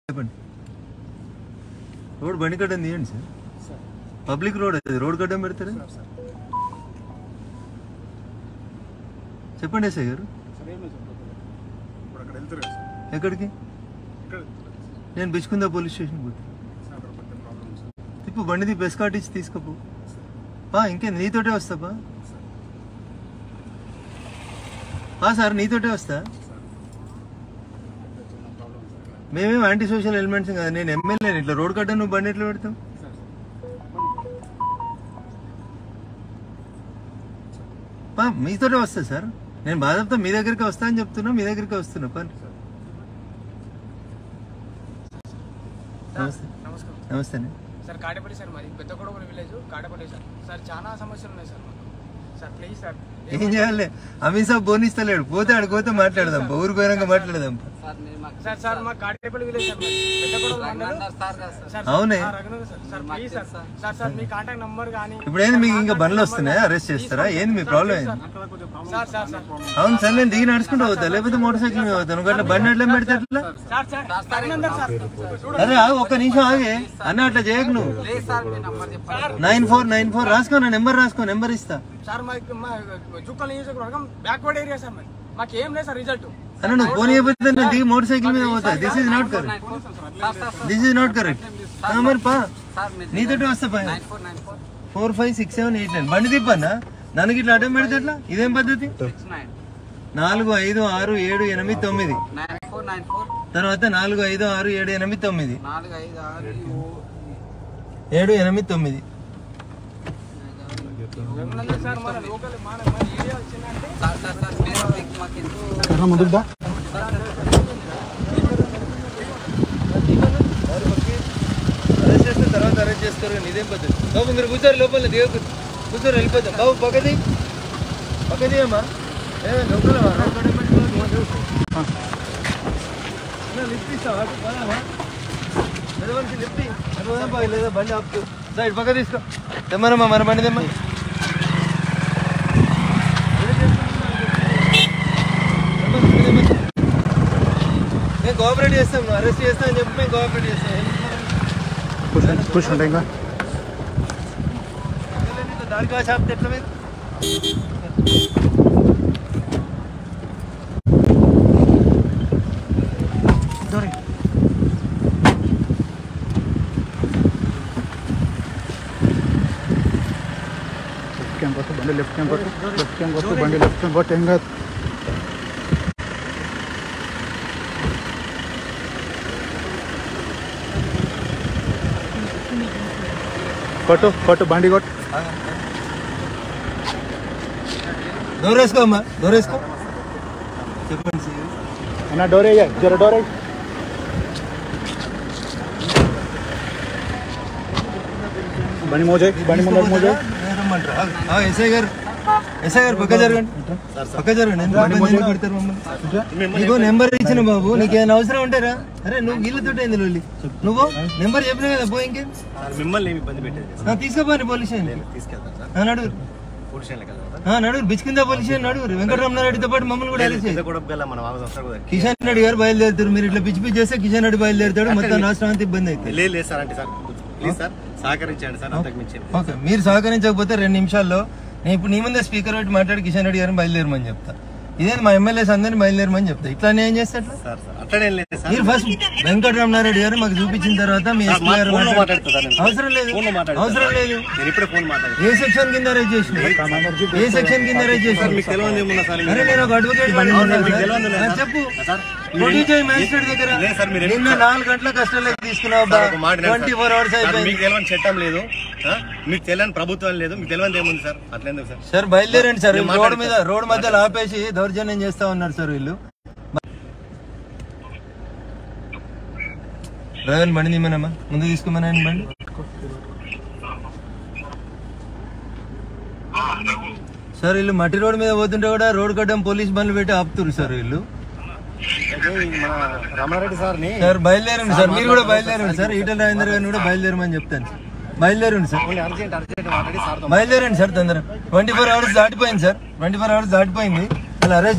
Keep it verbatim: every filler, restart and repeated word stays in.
చెప్పండి. రోడ్ బండి కట్టం తీయండి సార్. పబ్లిక్ రోడ్ అది, రోడ్ కట్టం పెడతారా? చెప్పండి ఎస్ఐ గారు. ఎక్కడికి? నేను బిచ్చుకుందా పోలీస్ స్టేషన్ పోతే ఇప్పుడు బండిది బెస్ కార్ట్ ఇచ్చి తీసుకోపో. ఇంకే నీతోటే వస్తాపా సార్, నీతోటే వస్తా. మేమేం యాంటీ సోషల్ ఎలిమెంట్స్ కదా. నేను ఎమ్మెల్యే, ఇట్లా రోడ్ కట్ట నువ్వు బండి ఎట్లా పెడతావు? మీతోటే వస్తా సార్. నేను బాధతో మీ దగ్గరికి వస్తా అని చెప్తున్నా, మీ దగ్గరికి వస్తున్నా. పని. నమస్తే. నమస్తే సార్. కాడేపల్లి సార్, మాది పెద్ద కొడవలి విలేజ్ కాడేపల్లి సార్. సార్ చాలా సమస్యలు ఉన్నాయి సార్ మాకు. Sir please sir. ఏం చేయాలి? అమిత్ షా బోనిస్తలేడు, పోతే ఆడిపోతే మాట్లాడదాం, ఊరు పోయినాక మాట్లాడదాం. సార్ సార్ మా కాడేపల్లి విలేజ్ సార్, పెద్ద కొడవలి. అవునే సార్. సార్ మీ కాంటాక్ట్ నంబర్ కానీ. ఇప్పుడు ఏంది మీకు ఇంకా బండ్లు వస్తున్నాయా? అరెస్ట్ చేస్తారా? ఏంది మీ ప్రాబ్లం ఏంది? సార్ సార్ సార్ అవును సార్, నేను దిగి నడుచుకుంటూ పోతా, లేకపోతే మోటార్ సైకిల్ మీద పోతాను. అట్లా బండి ఎట్లా పెడితే ఎట్లా? అరే ఒక్క నిమిషం ఆగే అన్న, అట్లా చేయకు నువ్వు. నైన్ ఫోర్ నైన్ ఫోర్ రాసుకో, నా నెంబర్ రాసుకో, నెంబర్ ఇస్తా. సార్ జుక్కల్ నియోజకవర్గం బ్యాక్వర్డ్ ఏరియా సార్, మాకు ఏం లేదు సార్ రిజల్ట్. అన్న నువ్వు పోనీ అయిపోతే నేను దిగి మోటార్ సైకిల్ మీద పోతా. This is not correct, this is not correct. మరి పా, నీతోటి వస్తా పా. Four five six seven eight nine బండి తిప్పన్నా, నన్ను ఇట్లా అడ్డం పెడితే ఎట్లా? ఇదేం పద్ధతి? నాలుగు ఐదు ఆరు ఏడు ఎనిమిది తొమ్మిది తర్వాత నాలుగు ఐదు ఆరు ఏడు ఎనిమిది తొమ్మిది ఏడు ఎనిమిది తొమ్మిది ముందుగా అరెస్ట్ చేస్తే తర్వాత అరెస్ట్ చేస్తారు కానీ ఇదేం పద్ధతి? బాబు మీరు కూర్చోరు, లోపల దిగ కూర్చోరు, వెళ్ళిపోతాం. బాబు పక్కది పక్కది అమ్మా, లోపల లిఫ్ట్ ఇస్తావా? లిఫ్ట్ లేదా బండి ఆపుతూ సైడ్ పక్క తీసుకో. తెమ్మనమ్మా మన బండి తెమ్మ. మేము కోఆపరేట్ చేస్తాం, నువ్వు అరెస్ట్ చేస్తావు అని చెప్పి మేము కోఆపరేట్ చేస్తాం. కూర్చుంటా ఇంకా దానికి షాప్ ఎట్లా మీరు బండి లెఫ్ట్ క్యాంప్ లెఫ్ట్ క్యాంప్ వస్తూ బండి లెఫ్ట్ క్యాంప్ పోతే ఏం కాదు. కొట్టు కొట్టు బండి కొట్టు. డోర్ వేసుకో అమ్మా, డోర్ వేసుకో. చెప్పండి అన్న, డోర్ వేయ, జర డోర్ వేయి. బండి మోజే, బండి ముందు మోజే. ఎస్ఐ గారు, ఎస్ఐ గారు పక్క జరగండి, పక్క జరగండి. ఎందుకు పెడతారు మమ్మల్ని? నీకు నెంబర్ ఇచ్చిన బాబు, నీకేమైనా అవసరం ఉంటారా? అరే నువ్వు వీళ్ళతో ఏంది లొల్లి? నువ్వు నెంబర్ చెప్పినా కదా, పో. ఇంకేం మిమ్మల్ని ఇబ్బంది పెట్టేది తీసుకోపోండి పోలీస్ స్టేషన్. నడుగురు నడుగురు బిచ్చుకుందా పోలీస్ స్టేషన్ నడుగురు. వెంకటరమణారెడ్డితో పాటు మమ్మల్ని కూడా అరెస్ట్ చేయాలి. కిషన్ రెడ్డి గారు బయలుదేరుతారు. మీరు ఇట్లా పిచ్చి పిచ్చి చేస్తే కిషన్ రెడ్డి బయలుదేరుతాడు, మొత్తం రాష్ట్రం అంతా ఇబ్బంది అవుతుంది. లేదు సార్, అంటే సార్ ప్లీజ్ సార్ సహకరించండి సార్. ఓకే, మీరు సహకరించకపోతే రెండు నిమిషాల్లో నేను ఇప్పుడు నీ ముందే స్పీకర్ పెట్టి మాట్లాడి కిషన్ రెడ్డి గారిని బయలుదేరమని చెప్తా. ఇదే మా ఎమ్మెల్యేస్ అందరినీ బయలుదేరమని చెప్తా. ఇట్లా నేను చేస్తా. మీరు ఫస్ట్ వెంకటరమణారెడ్డి గారు మాకు చూపించిన తర్వాత మీ ఎస్పీ గారు అవసరం లేదు, అవసరం లేదు. ఏ సెక్షన్ కింద అరెస్ట్ చేసిన? ఏ సెక్షన్ కింద అరెస్ట్ చేసిన? అరే నేను ఒక అడ్వకేట్ చెప్పు. మ్యాజిస్ట్రేట్ దగ్గర నిన్న నాలుగు గంటల కష్టాలకు తీసుకున్నావు. ట్వంటీ ఫోర్ అవర్స్ అయిపోయింది. చట్టం లేదు, మీకు తెలియని ప్రభుత్వం లేదు, మీకు తెలియని ఏముంది సార్? అట్లేందుకు సార్? సార్ బయలుదేరండి సార్. రోడ్ మీద రోడ్ మధ్యలో ఆపేసి దౌర్జన్యం చేస్తా ఉన్నారు సార్ వీళ్ళు. డ్రైవర్ బండి తీమనమ్మా, ముందు తీసుకోమని బండి. సార్ వీళ్ళు మట్టి రోడ్ మీద పోతుంటే కూడా రోడ్ కట్టం పోలీస్ బండ్లు పెట్టి ఆపుతున్నారు సార్ వీళ్ళు. రమణారెడ్డి సార్ సార్ బయలుదేరండి సార్, మీరు కూడా బయలుదేరండి సార్. ఈటల రాజేందర్ గారిని కూడా బయలుదేరమని చెప్తాను సార్. బయలుదేరండి సార్, బయలుదేరండి సార్ తొందర. ట్వంటీ ఫోర్ అవర్స్ దాటిపోయింది సార్, ట్వంటీ ఫోర్ అవర్స్ దాటిపోయింది. అలా అరెస్ట్